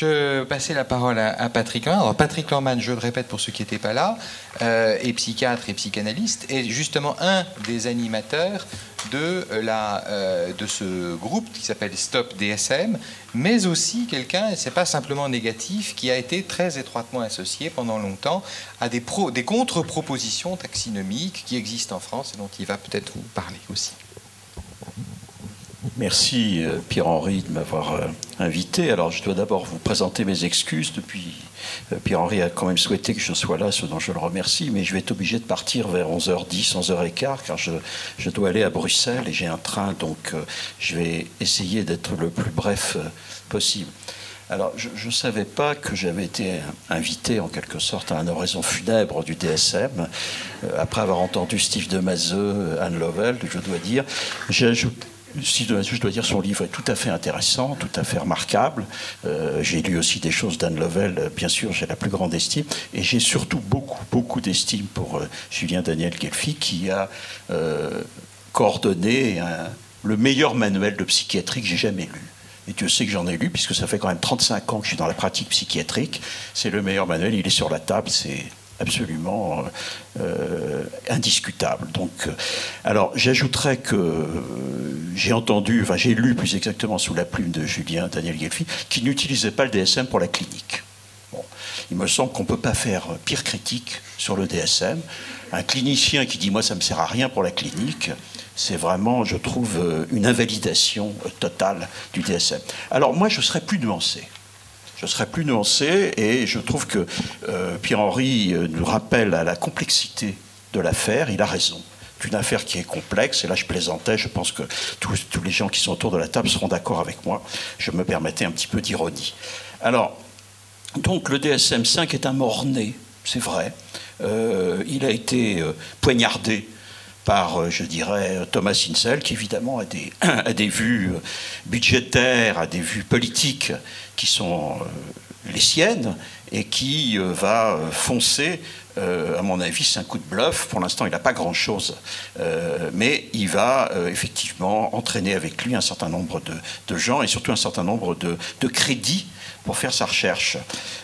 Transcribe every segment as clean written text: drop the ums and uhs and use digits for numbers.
je passais la parole à Patrick Lorman. Alors, Patrick Lorman, je le répète pour ceux qui n'étaient pas là, est psychiatre et psychanalyste, et justement un des animateurs de ce groupe qui s'appelle Stop DSM, mais aussi quelqu'un, et ce n'est pas simplement négatif, qui a été très étroitement associé pendant longtemps à des contre-propositions taxinomiques qui existent en France et dont il va peut-être vous parler aussi. Merci Pierre-Henri de m'avoir invité. Alors je dois d'abord vous présenter mes excuses. Depuis, Pierre-Henri a quand même souhaité que je sois là, ce dont je le remercie, mais je vais être obligé de partir vers 11h10, 11h15, car je dois aller à Bruxelles et j'ai un train, donc je vais essayer d'être le plus bref possible. Alors, je ne savais pas que j'avais été invité, en quelque sorte, à un oraison funèbre du DSM. Après avoir entendu Steve Demazeux, Anne Lovell, je dois dire, je dois dire, son livre est tout à fait intéressant, tout à fait remarquable. J'ai lu aussi des choses d'Anne Lovell, bien sûr, j'ai la plus grande estime. Et j'ai surtout beaucoup d'estime pour Julien Daniel Guelfi, qui a coordonné le meilleur manuel de psychiatrie que j'ai jamais lu. Et Dieu sait que j'en ai lu, puisque ça fait quand même 35 ans que je suis dans la pratique psychiatrique. C'est le meilleur manuel, il est sur la table, c'est absolument indiscutable. Donc, alors, j'ajouterais que j'ai lu plus exactement sous la plume de Julien Daniel Guelfi, qui n'utilisait pas le DSM pour la clinique. Bon, il me semble qu'on ne peut pas faire pire critique sur le DSM. Un clinicien qui dit « moi, ça ne me sert à rien pour la clinique », c'est vraiment, je trouve, une invalidation totale du DSM. Alors moi, je serais plus nuancé. Je serais plus nuancé et je trouve que Pierre-Henri nous rappelle à la complexité de l'affaire. Il a raison. C'est une affaire qui est complexe, et là je plaisantais, je pense que tous les gens qui sont autour de la table seront d'accord avec moi. Je me permettais un petit peu d'ironie. Alors, donc le DSM-5 est un mort-né, c'est vrai. Il a été poignardé par, je dirais, Thomas Insel, qui évidemment a des vues budgétaires, a des vues politiques qui sont les siennes, et qui va foncer, à mon avis, c'est un coup de bluff. Pour l'instant, il n'a pas grand-chose, mais il va effectivement entraîner avec lui un certain nombre de gens, et surtout un certain nombre de crédits pour faire sa recherche.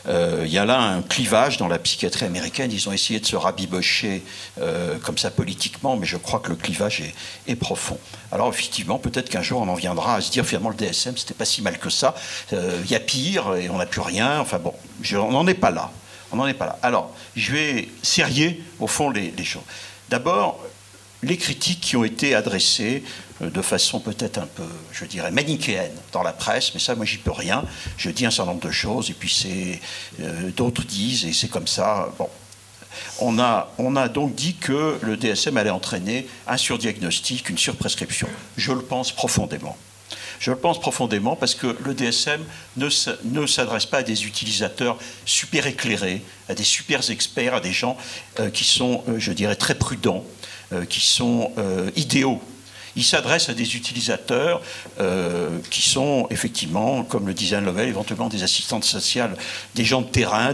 Il y a là un clivage dans la psychiatrie américaine. Ils ont essayé de se rabibocher comme ça politiquement, mais je crois que le clivage est profond. Alors effectivement, peut-être qu'un jour on en viendra à se dire finalement le DSM c'était pas si mal que ça. Il y a pire et on n'a plus rien. Enfin bon, on n'en est pas là. On n'en est pas là. Alors, je vais serrer au fond les choses. D'abord, les critiques qui ont été adressées de façon peut-être un peu, je dirais, manichéenne dans la presse, mais ça, moi, j'y peux rien. Je dis un certain nombre de choses, et puis d'autres disent, et c'est comme ça. Bon. On a donc dit que le DSM allait entraîner un surdiagnostic, une surprescription. Je le pense profondément. Je le pense profondément parce que le DSM ne s'adresse pas à des utilisateurs super éclairés, à des super experts, à des gens qui sont, je dirais, très prudents, qui sont idéaux. Il s'adresse à des utilisateurs qui sont effectivement, comme le disait Anne Lovell, éventuellement des assistantes sociales, des gens de terrain,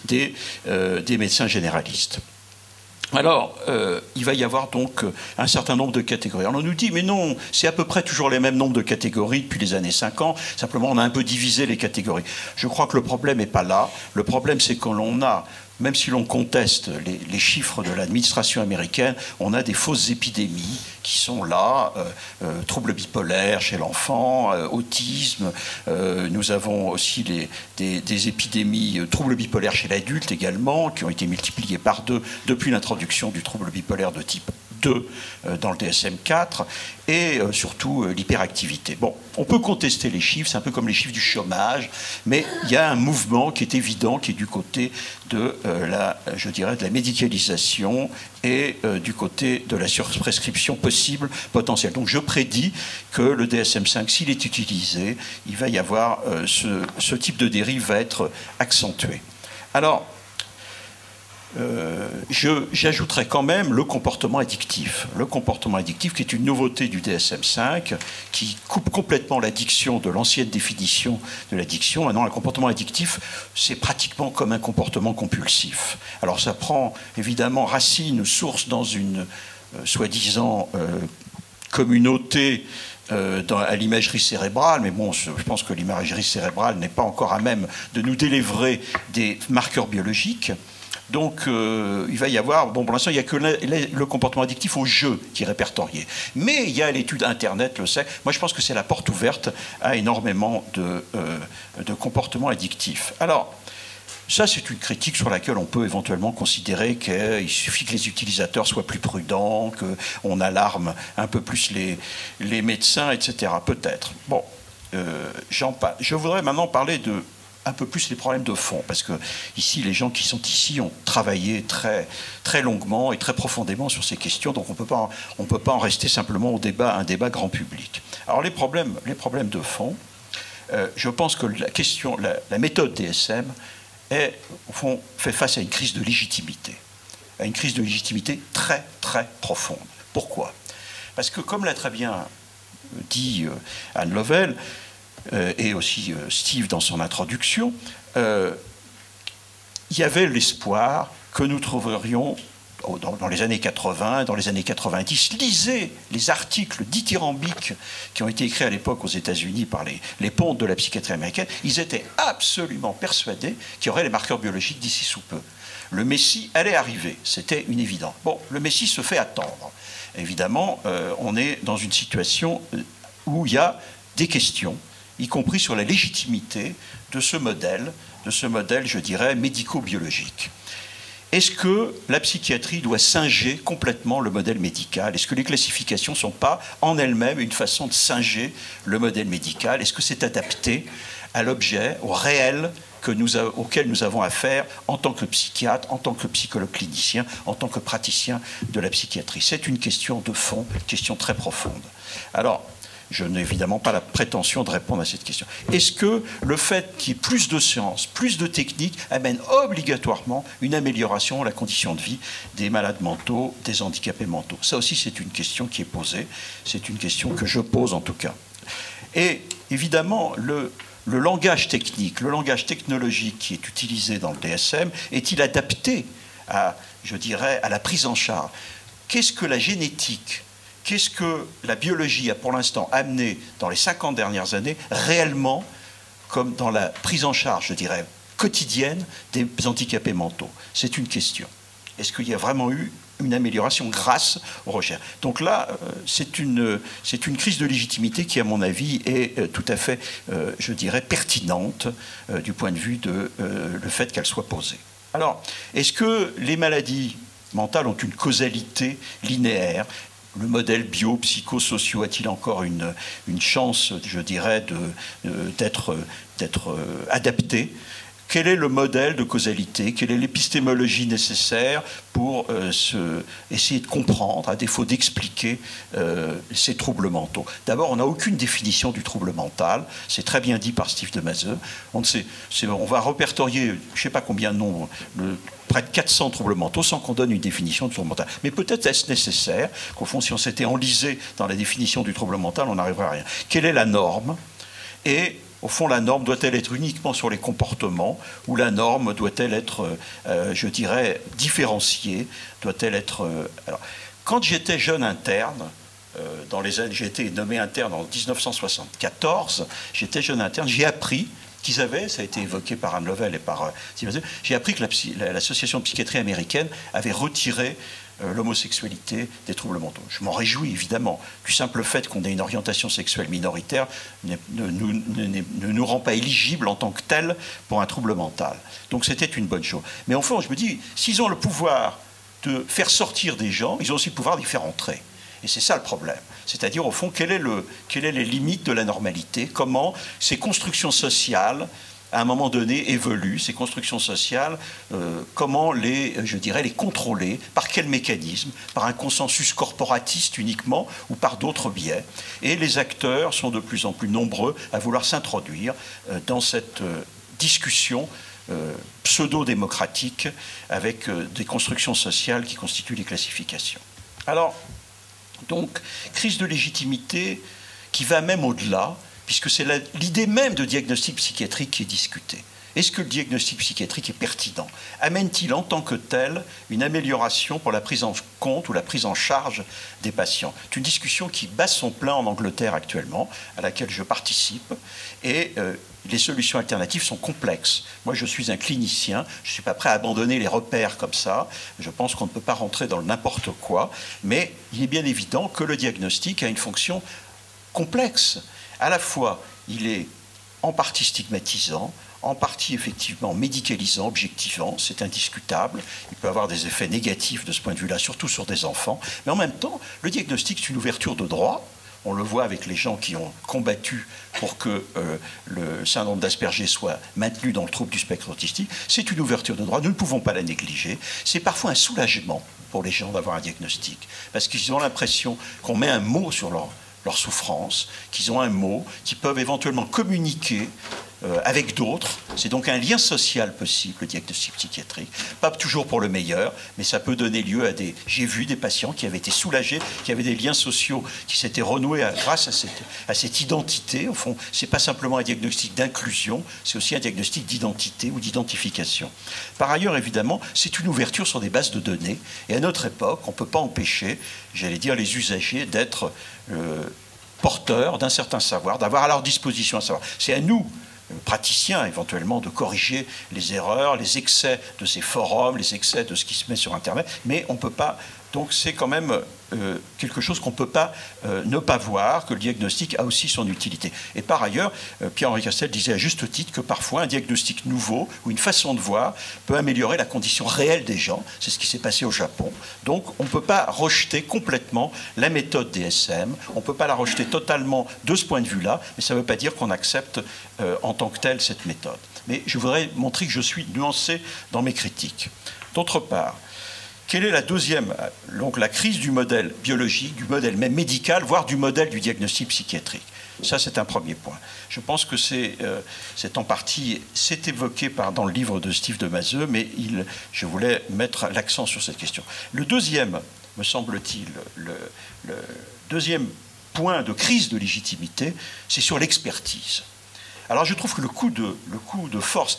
des médecins généralistes. Alors, il va y avoir donc un certain nombre de catégories. Alors, on nous dit, mais non, c'est à peu près toujours les mêmes nombres de catégories depuis les années 50. Simplement, on a un peu divisé les catégories. Je crois que le problème n'est pas là. Le problème, c'est que l'on a, même si l'on conteste les chiffres de l'administration américaine, on a des fausses épidémies qui sont là, troubles bipolaires chez l'enfant, autisme. Nous avons aussi des épidémies, troubles bipolaires chez l'adulte également, qui ont été multipliées par 2 depuis l'introduction du trouble bipolaire de type 2 dans le DSM-4, et surtout l'hyperactivité. Bon, on peut contester les chiffres, c'est un peu comme les chiffres du chômage, mais il y a un mouvement qui est évident, qui est du côté de je dirais, de la médicalisation et du côté de la surprescription possible, potentielle. Donc je prédis que le DSM-5, s'il est utilisé, il va y avoir ce type de dérive va être accentué. Alors, j'ajouterais quand même le comportement addictif. Le comportement addictif qui est une nouveauté du DSM-5, qui coupe complètement l'addiction de l'ancienne définition de l'addiction. Maintenant, le comportement addictif, c'est pratiquement comme un comportement compulsif. Alors ça prend évidemment racine, source dans une soi-disant communauté à l'imagerie cérébrale, mais bon, je pense que l'imagerie cérébrale n'est pas encore à même de nous délivrer des marqueurs biologiques. Donc, il va y avoir, bon, pour l'instant, il n'y a que le comportement addictif au jeu qui est répertorié. Mais il y a l'étude Internet, le sait. Moi, je pense que c'est la porte ouverte à énormément de comportements addictifs. Alors, ça, c'est une critique sur laquelle on peut éventuellement considérer qu'il suffit que les utilisateurs soient plus prudents, qu'on alarme un peu plus les médecins, etc. Peut-être. Bon, je voudrais maintenant parler un peu plus les problèmes de fond, parce que ici, les gens qui sont ici ont travaillé très, très longuement et très profondément sur ces questions, donc on ne peut pas en rester simplement un débat grand public. Alors, les problèmes de fond, je pense que la méthode DSM au fond, fait face à une crise de légitimité. À une crise de légitimité très, très profonde. Pourquoi? Parce que, comme l'a très bien dit Anne Lovell, et aussi Steve dans son introduction, il y avait l'espoir que nous trouverions, dans les années 80, dans les années 90, lisez les articles dithyrambiques qui ont été écrits à l'époque aux États-Unis par les pontes de la psychiatrie américaine. Ils étaient absolument persuadés qu'il y aurait les marqueurs biologiques d'ici sous peu. Le Messie allait arriver, c'était une évidence. Bon, le Messie se fait attendre. Évidemment, on est dans une situation où il y a des questions, y compris sur la légitimité de ce modèle, je dirais, médico-biologique. Est-ce que la psychiatrie doit singer complètement le modèle médical? Est-ce que les classifications ne sont pas en elles-mêmes une façon de singer le modèle médical? Est-ce que c'est adapté à l'objet, au réel auquel nous avons affaire en tant que psychiatre, en tant que psychologue clinicien, en tant que praticien de la psychiatrie? C'est une question de fond, une question très profonde. Alors, je n'ai évidemment pas la prétention de répondre à cette question. Est-ce que le fait qu'il y ait plus de sciences, plus de techniques, amène obligatoirement une amélioration de la condition de vie des malades mentaux, des handicapés mentaux? Ça aussi, c'est une question qui est posée. C'est une question que je pose en tout cas. Et évidemment, le langage technique, le langage technologique qui est utilisé dans le DSM, est-il adapté à, je dirais, à la prise en charge? Qu'est-ce que la génétique, qu'est-ce que la biologie a pour l'instant amené dans les 50 dernières années réellement comme dans la prise en charge, je dirais, quotidienne des handicapés mentaux? C'est une question. Est-ce qu'il y a vraiment eu une amélioration grâce aux recherches? Donc là, c'est une crise de légitimité qui, à mon avis, est tout à fait, je dirais, pertinente du point de vue de le fait qu'elle soit posée. Alors, est-ce que les maladies mentales ont une causalité linéaire? Le modèle bio-psychosociaux a-t-il encore une chance, je dirais, d'être adapté? Quel est le modèle de causalité? Quelle est l'épistémologie nécessaire pour essayer de comprendre, à défaut d'expliquer, ces troubles mentaux? D'abord, on n'a aucune définition du trouble mental. C'est très bien dit par Steve de Mazeux. On va répertorier, je ne sais pas combien de nombre, près de 400 troubles mentaux sans qu'on donne une définition du trouble mental. Mais peut-être est-ce nécessaire qu'au fond, si on s'était enlisé dans la définition du trouble mental, on n'arriverait à rien. Quelle est la norme? Et au fond, la norme doit-elle être uniquement sur les comportements ou la norme doit-elle être, je dirais, différenciée? Doit-elle être... Alors, quand j'étais jeune interne, j'ai été nommé interne en 1974, j'étais jeune interne, j'ai appris qu'ils avaient, ça a été évoqué par Anne Lovell et par j'ai appris que l'association de psychiatrie américaine avait retiré l'homosexualité des troubles mentaux. Je m'en réjouis évidemment. Du simple fait qu'on ait une orientation sexuelle minoritaire ne nous rend pas éligibles en tant que tel pour un trouble mental. Donc c'était une bonne chose. Mais enfin, je me dis, s'ils ont le pouvoir de faire sortir des gens, ils ont aussi le pouvoir d'y faire entrer. Et c'est ça le problème. C'est-à-dire, au fond, quelles sont les limites de la normalité? Comment ces constructions sociales, à un moment donné, évoluent? Ces constructions sociales, comment les contrôler? Par quel mécanisme? Par un consensus corporatiste uniquement ou par d'autres biais? Et les acteurs sont de plus en plus nombreux à vouloir s'introduire dans cette discussion pseudo-démocratique avec des constructions sociales qui constituent les classifications. Alors, donc, crise de légitimité qui va même au-delà, puisque c'est l'idée même de diagnostic psychiatrique qui est discutée. Est-ce que le diagnostic psychiatrique est pertinent? Amène-t-il en tant que tel une amélioration pour la prise en compte ou la prise en charge des patients? C'est une discussion qui bat son plein en Angleterre actuellement, à laquelle je participe, et les solutions alternatives sont complexes. Moi, je suis un clinicien, je ne suis pas prêt à abandonner les repères comme ça. Je pense qu'on ne peut pas rentrer dans le n'importe quoi, mais il est bien évident que le diagnostic a une fonction complexe. À la fois, il est en partie stigmatisant, en partie effectivement médicalisant, objectivant, c'est indiscutable. Il peut avoir des effets négatifs de ce point de vue-là, surtout sur des enfants. Mais en même temps, le diagnostic, c'est une ouverture de droit. On le voit avec les gens qui ont combattu pour que le syndrome d'Asperger soit maintenu dans le trouble du spectre autistique. C'est une ouverture de droit, nous ne pouvons pas la négliger. C'est parfois un soulagement pour les gens d'avoir un diagnostic, parce qu'ils ont l'impression qu'on met un mot sur leur souffrance, qu'ils ont un mot, qu'ils peuvent éventuellement communiquer avec d'autres. C'est donc un lien social possible, le diagnostic psychiatrique. Pas toujours pour le meilleur, mais ça peut donner lieu à des... J'ai vu des patients qui avaient été soulagés, qui avaient des liens sociaux qui s'étaient renoués grâce à cette identité. Au fond, ce n'est pas simplement un diagnostic d'inclusion, c'est aussi un diagnostic d'identité ou d'identification. Par ailleurs, évidemment, c'est une ouverture sur des bases de données. Et à notre époque, on ne peut pas empêcher, j'allais dire, les usagers d'être porteurs d'un certain savoir, d'avoir à leur disposition un savoir. C'est à nous, praticiens éventuellement, de corriger les erreurs, les excès de ces forums, les excès de ce qui se met sur Internet, mais on ne peut pas. Donc c'est quand même quelque chose qu'on ne peut pas ne pas voir, que le diagnostic a aussi son utilité. Et par ailleurs, Pierre-Henri Castel disait à juste titre que parfois un diagnostic nouveau ou une façon de voir peut améliorer la condition réelle des gens. C'est ce qui s'est passé au Japon. Donc on ne peut pas rejeter complètement la méthode DSM, on ne peut pas la rejeter totalement de ce point de vue-là, mais ça ne veut pas dire qu'on accepte en tant que telle cette méthode. Mais je voudrais montrer que je suis nuancé dans mes critiques. D'autre part, quelle est la deuxième, donc la crise du modèle biologique, du modèle même médical, voire du modèle du diagnostic psychiatrique? Ça, c'est un premier point. Je pense que c'est en partie, c'est évoqué dans le livre de Steve de Mazeux, mais je voulais mettre l'accent sur cette question. Le deuxième, me semble-t-il, le deuxième point de crise de légitimité, c'est sur l'expertise. Alors je trouve que le coup de force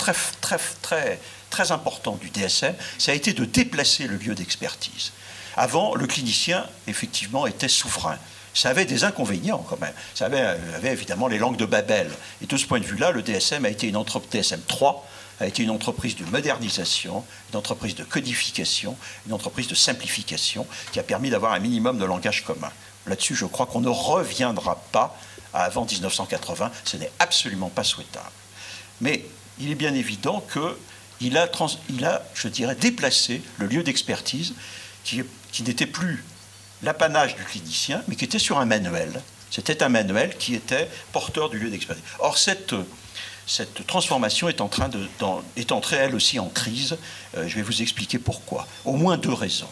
très important du DSM, ça a été de déplacer le lieu d'expertise. Avant, le clinicien, effectivement, était souverain. Ça avait des inconvénients quand même. Ça avait évidemment les langues de Babel. Et de ce point de vue-là, le DSM a été DSM 3 a été une entreprise de modernisation, une entreprise de codification, une entreprise de simplification qui a permis d'avoir un minimum de langage commun. Là-dessus, je crois qu'on ne reviendra pas à avant 1980. Ce n'est absolument pas souhaitable. Mais il est bien évident qu'il a, je dirais, déplacé le lieu d'expertise qui n'était plus l'apanage du clinicien, mais qui était sur un manuel. C'était un manuel qui était porteur du lieu d'expertise. Or, cette transformation est entrée, elle aussi, en crise. Je vais vous expliquer pourquoi. Au moins deux raisons.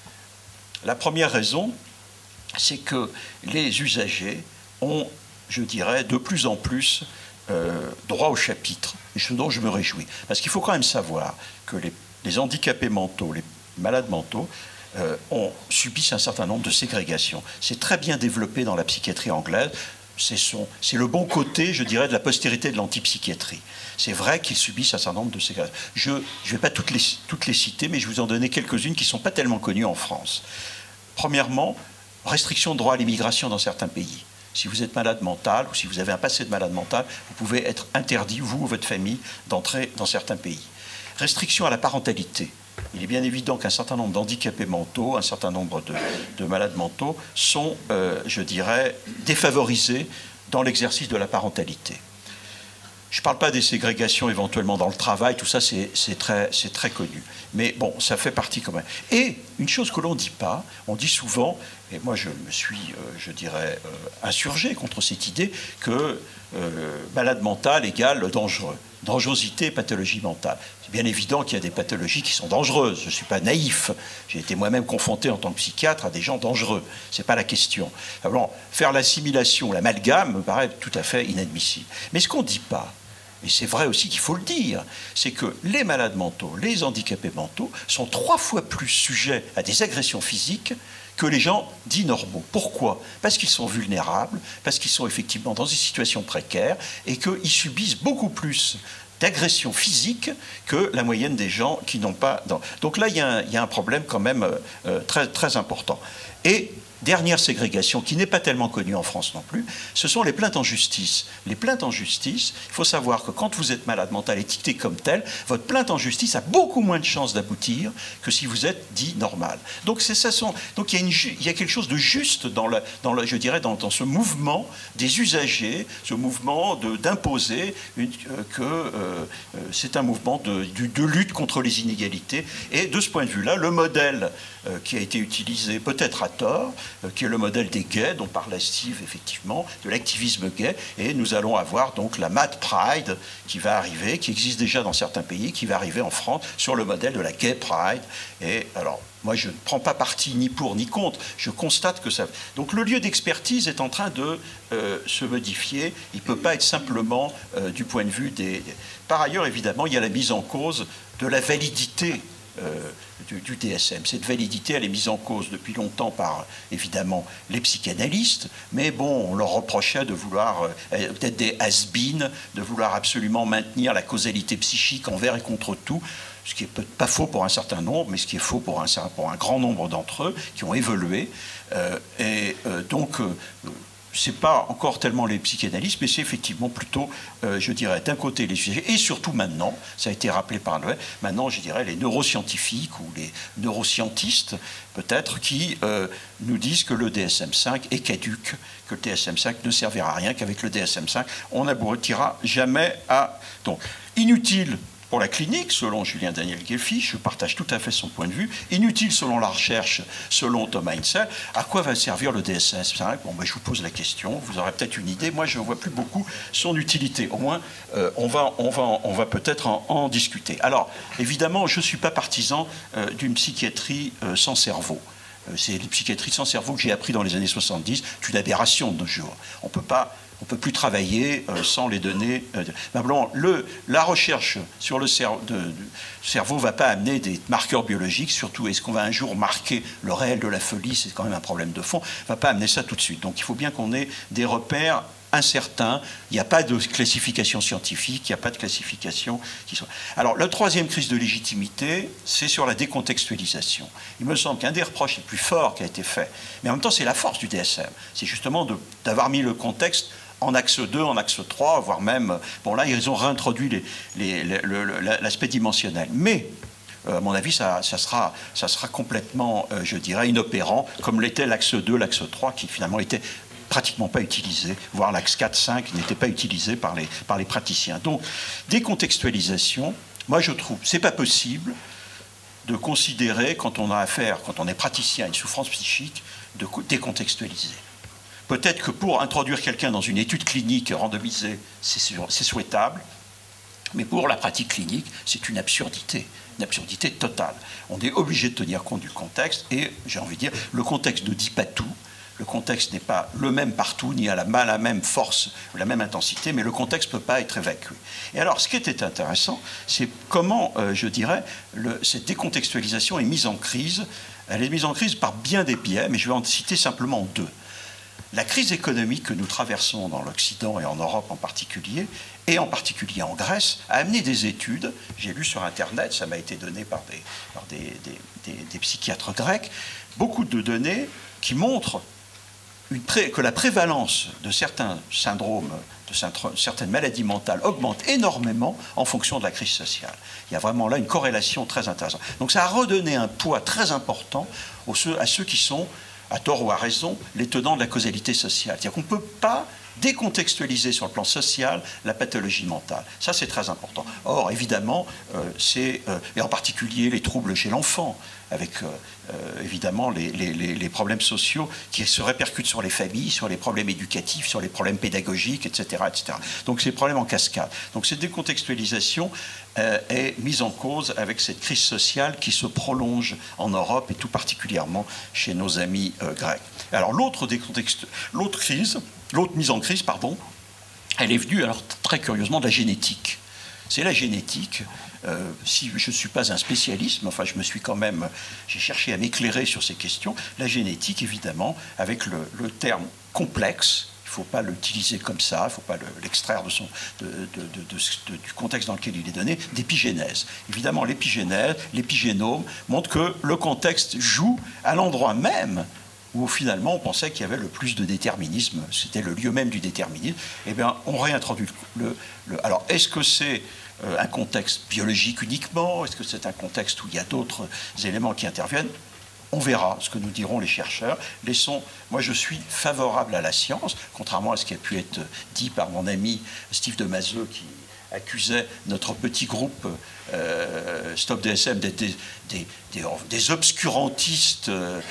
La première raison, c'est que les usagers ont, je dirais, de plus en plus droit au chapitre, et ce dont je me réjouis. Parce qu'il faut quand même savoir que les handicapés mentaux, les malades mentaux, subissent un certain nombre de ségrégations. C'est très bien développé dans la psychiatrie anglaise. C'est le bon côté, je dirais, de la postérité de l'antipsychiatrie. C'est vrai qu'ils subissent un certain nombre de ségrégations. Je ne vais pas toutes les citer, mais je vais vous en donner quelques-unes qui ne sont pas tellement connues en France. Premièrement, restriction de droit à l'immigration dans certains pays. Si vous êtes malade mental ou si vous avez un passé de malade mental, vous pouvez être interdit, vous ou votre famille, d'entrer dans certains pays. Restriction à la parentalité. Il est bien évident qu'un certain nombre d'handicapés mentaux, un certain nombre de malades mentaux sont, je dirais, défavorisés dans l'exercice de la parentalité. Je ne parle pas des ségrégations éventuellement dans le travail, tout ça c'est très connu. Mais bon, ça fait partie quand même. Et une chose que l'on ne dit pas, on dit souvent, et moi je me suis, je dirais, insurgé contre cette idée que malade mental égale dangereux. Dangerosité et pathologie mentale. C'est bien évident qu'il y a des pathologies qui sont dangereuses. Je ne suis pas naïf. J'ai été moi-même confronté en tant que psychiatre à des gens dangereux. Ce n'est pas la question. Alors, faire l'assimilation, l'amalgame me paraît tout à fait inadmissible. Mais ce qu'on ne dit pas, et c'est vrai aussi qu'il faut le dire, c'est que les malades mentaux, les handicapés mentaux sont 3 fois plus sujets à des agressions physiques que les gens dits normaux. Pourquoi? Parce qu'ils sont vulnérables, parce qu'ils sont effectivement dans des situations précaires et qu'ils subissent beaucoup plus d'agression physique que la moyenne des gens qui n'ont pas... Donc là, il y a un problème quand même très, très important. Et dernière ségrégation, qui n'est pas tellement connue en France non plus, ce sont les plaintes en justice. Les plaintes en justice, il faut savoir que quand vous êtes malade mental étiqueté comme tel, votre plainte en justice a beaucoup moins de chances d'aboutir que si vous êtes dit normal. Donc donc il y a quelque chose de juste je dirais dans ce mouvement des usagers, ce mouvement d'imposer que c'est un mouvement de lutte contre les inégalités. Et de ce point de vue-là, le modèle qui a été utilisé peut-être à tort, qui est le modèle des gays, dont parlait Steve, effectivement, de l'activisme gay. Et nous allons avoir donc la Mad Pride qui va arriver, qui existe déjà dans certains pays, qui va arriver en France sur le modèle de la Gay Pride. Et alors, moi, je ne prends pas parti ni pour ni contre, je constate que ça... Donc le lieu d'expertise est en train de se modifier. Il ne peut pas être simplement du point de vue des... Par ailleurs, évidemment, il y a la mise en cause de la validité du DSM. Cette validité, elle est mise en cause depuis longtemps par, évidemment, les psychanalystes, mais bon, on leur reprochait de vouloir, peut-être des has-been, de vouloir absolument maintenir la causalité psychique envers et contre tout, ce qui n'est pas faux pour un certain nombre, mais ce qui est faux pour un grand nombre d'entre eux qui ont évolué. Donc, ce n'est pas encore tellement les psychanalystes, mais c'est effectivement plutôt, je dirais, d'un côté les sujets, et surtout maintenant, ça a été rappelé par Noël, maintenant, je dirais, les neuroscientifiques ou les neuroscientistes, peut-être, qui nous disent que le DSM-5 est caduque, que le DSM-5 ne servira à rien, qu'avec le DSM-5, on n'aboutira jamais à... Donc, inutile pour la clinique, selon Julien Daniel Guelfi, je partage tout à fait son point de vue, inutile selon la recherche, selon Thomas Heinzel, à quoi va servir le DSM-5 ? Bon, ben, je vous pose la question, vous aurez peut-être une idée, moi je ne vois plus beaucoup son utilité, au moins on va peut-être en discuter. Alors, évidemment, je ne suis pas partisan d'une psychiatrie sans cerveau. C'est les psychiatries sans cerveau que j'ai appris dans les années 70, c'est une aberration de nos jours. On ne peut plus travailler sans les données. La recherche sur le cerveau ne va pas amener des marqueurs biologiques, surtout est-ce qu'on va un jour marquer le réel de la folie, c'est quand même un problème de fond, ne va pas amener ça tout de suite. Donc il faut bien qu'on ait des repères incertains, il n'y a pas de classification scientifique, il n'y a pas de classification qui soit... Alors la troisième crise de légitimité, c'est sur la décontextualisation. Il me semble qu'un des reproches les plus forts qui a été fait, mais en même temps c'est la force du DSM, c'est justement d'avoir mis le contexte en axe 2, en axe 3, voire même... Bon, là, ils ont réintroduit l'aspect dimensionnel. Mais, à mon avis, ça sera complètement, je dirais, inopérant, comme l'était l'axe 2, l'axe 3, qui finalement était pratiquement pas utilisé, voire l'axe 4, 5 n'était pas utilisé par les praticiens. Donc, décontextualisation, moi, je trouve, c'est pas possible de considérer, quand on est praticien à une souffrance psychique, de décontextualiser. Peut-être que pour introduire quelqu'un dans une étude clinique randomisée, c'est souhaitable, mais pour la pratique clinique, c'est une absurdité totale. On est obligé de tenir compte du contexte, et j'ai envie de dire, le contexte ne dit pas tout, le contexte n'est pas le même partout, ni à la même force, ou la même intensité, mais le contexte ne peut pas être évacué. Et alors, ce qui était intéressant, c'est comment, je dirais, cette décontextualisation est mise en crise. Elle est mise en crise par bien des biais, mais je vais en citer simplement deux. La crise économique que nous traversons dans l'Occident et en Europe en particulier, et en particulier en Grèce, a amené des études, j'ai lu sur Internet, ça m'a été donné par des psychiatres grecs, beaucoup de données qui montrent que la prévalence de certains syndromes, de certaines maladies mentales augmente énormément en fonction de la crise sociale. Il y a vraiment là une corrélation très intéressante. Donc ça a redonné un poids très important à ceux qui sont, à tort ou à raison, les tenants de la causalité sociale. C'est-à-dire qu'on ne peut pas décontextualiser sur le plan social la pathologie mentale. Ça, c'est très important. Or, évidemment, et en particulier les troubles chez l'enfant, avec évidemment les problèmes sociaux qui se répercutent sur les familles, sur les problèmes éducatifs, sur les problèmes pédagogiques, etc. etc. Donc, c'est des problèmes en cascade. Donc, cette décontextualisation est mise en cause avec cette crise sociale qui se prolonge en Europe et tout particulièrement chez nos amis grecs. Alors, l'autre mise en crise, elle est venue, alors très curieusement, de la génétique. C'est la génétique. Si je ne suis pas un spécialiste, mais enfin, j'ai cherché à m'éclairer sur ces questions. La génétique, évidemment, avec le terme complexe, il faut pas l'utiliser comme ça, il ne faut pas l'extraire du contexte dans lequel il est donné, d'épigénèse. Évidemment, l'épigénèse, l'épigénome montre que le contexte joue à l'endroit même où finalement on pensait qu'il y avait le plus de déterminisme, c'était le lieu même du déterminisme. Eh bien, on réintroduit alors, est-ce que c'est un contexte biologique uniquement? Est-ce que c'est un contexte où il y a d'autres éléments qui interviennent? On verra ce que nous diront les chercheurs. Moi, je suis favorable à la science, contrairement à ce qui a pu être dit par mon ami Steve Demazeux, qui accusait notre petit groupe Stop DSM d'être des obscurantistes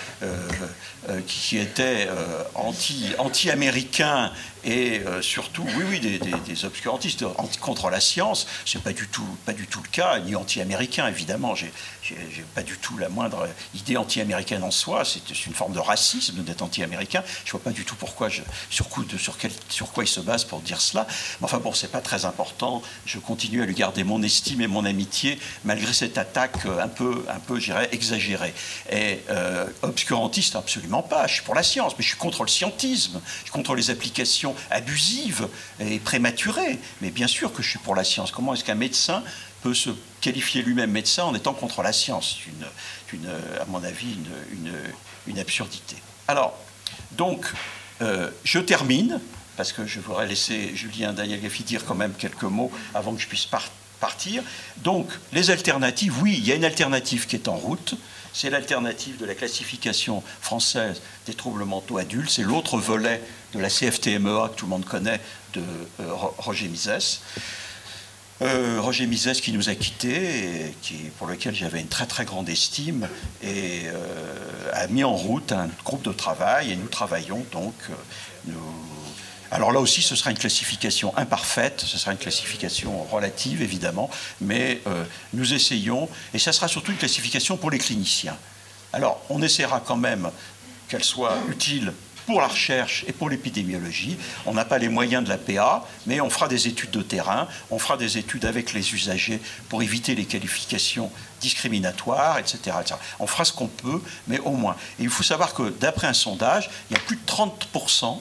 qui étaient anti-américains et surtout, oui, des obscurantistes contre la science. C'est pas du tout le cas, ni anti-américain, évidemment. J'ai pas du tout la moindre idée anti-américaine en soi. C'est une forme de racisme d'être anti-américain. Je vois pas du tout pourquoi, sur quoi il se base pour dire cela. Mais enfin bon, c'est pas très important. Je continue à lui garder mon estime et mon amitié, malgré cette attaque un peu je dirais, exagérée. Et obscurantiste, absolument pas. Je suis pour la science, mais je suis contre le scientisme. Je suis contre les applications abusive et prématurée. Mais bien sûr que je suis pour la science. Comment est-ce qu'un médecin peut se qualifier lui-même médecin en étant contre la science? C'est, à mon avis, une absurdité. Alors, donc, je termine, parce que je voudrais laisser Julien Daniel Guelfi dire quand même quelques mots avant que je puisse partir. Donc, les alternatives, oui, il y a une alternative qui est en route. C'est l'alternative de la classification française des troubles mentaux adultes. C'est l'autre volet de la CFT-MEA que tout le monde connaît, de Roger Misès. Roger Misès qui nous a quittés, et pour lequel j'avais une très très grande estime, et a mis en route un groupe de travail, et nous travaillons donc... Alors là aussi, ce sera une classification imparfaite, ce sera une classification relative, évidemment, mais nous essayons, et ça sera surtout une classification pour les cliniciens. Alors, on essaiera quand même qu'elle soit utile pour la recherche et pour l'épidémiologie. On n'a pas les moyens de la PA, mais on fera des études de terrain, on fera des études avec les usagers pour éviter les qualifications discriminatoires, etc., etc. On fera ce qu'on peut, mais au moins. Et il faut savoir que, d'après un sondage, il y a plus de 30%,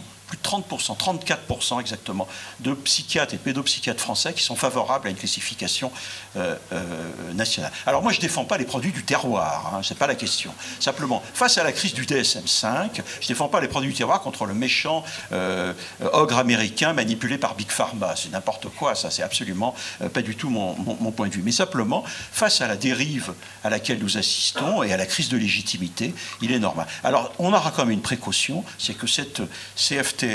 34% exactement, de psychiatres et pédopsychiatres français qui sont favorables à une classification nationale. Alors moi, je ne défends pas les produits du terroir, hein, ce n'est pas la question. Simplement, face à la crise du DSM-5, je ne défends pas les produits du terroir contre le méchant ogre américain manipulé par Big Pharma. C'est n'importe quoi, ça, c'est absolument pas du tout mon point de vue. Mais simplement, face à la dérive à laquelle nous assistons et à la crise de légitimité, il est normal. Alors, on aura quand même une précaution, c'est que cette CFT-MA,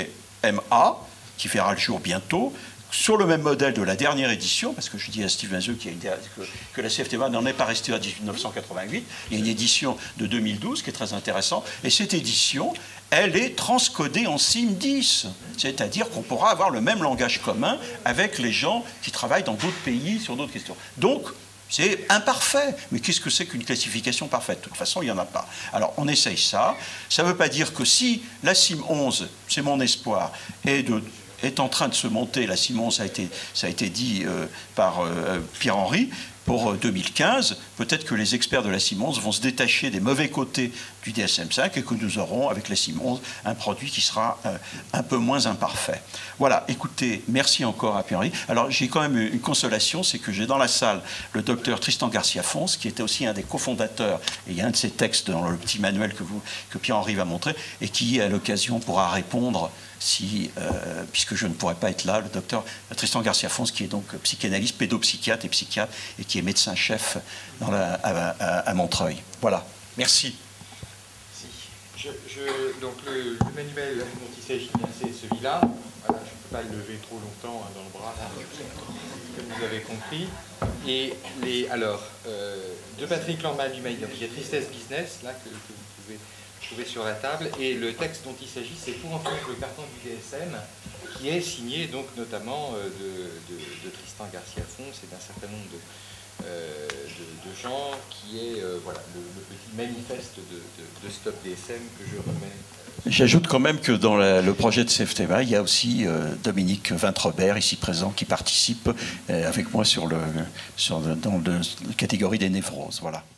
qui verra le jour bientôt, sur le même modèle de la dernière édition, parce que je dis à Steve Mazeux que la CFT-MA n'en est pas restée à 1988, il y a une édition de 2012 qui est très intéressante, et cette édition, elle est transcodée en CIM-10, c'est-à-dire qu'on pourra avoir le même langage commun avec les gens qui travaillent dans d'autres pays sur d'autres questions. Donc, c'est imparfait. Mais qu'est-ce que c'est qu'une classification parfaite? De toute façon, il n'y en a pas. Alors, on essaye ça. Ça ne veut pas dire que si la CIM 11, c'est mon espoir, est en train de se monter, la CIM 11, ça a été dit par Pierre-Henri, pour 2015, peut-être que les experts de la CIM 11 vont se détacher des mauvais côtés du DSM-5 et que nous aurons, avec la CIM 11, un produit qui sera un peu moins imparfait. Voilà, écoutez, merci encore à Pierre-Henri. Alors, j'ai quand même une consolation, c'est que j'ai dans la salle le docteur Tristan Garcia-Fons, qui était aussi un des cofondateurs, et il y a un de ses textes dans le petit manuel que Pierre-Henri va montrer, et qui, à l'occasion, pourra répondre puisque je ne pourrais pas être là, le docteur Tristan Garcia-Fons, qui est donc psychanalyste, pédopsychiatre et psychiatre, et qui est médecin-chef à Montreuil. Voilà, merci. Donc le manuel dont il s'agit, c'est celui-là. Voilà, je ne peux pas le lever trop longtemps dans le bras, comme vous avez compris. Et de Patrick Landman du Mail, il y a Tristesse Business, là, que vous pouvez trouver sur la table, et le texte dont il s'agit, c'est Pour en faire le carton du DSM, qui est signé donc notamment de Tristan Garcia-Fons et d'un certain nombre de gens, qui est voilà, le petit manifeste de Stop DSM que je remets. J'ajoute quand même que dans le projet de CFT-MA, il y a aussi Dominique Vintrobert, ici présent, qui participe avec moi dans la catégorie des névroses. Voilà.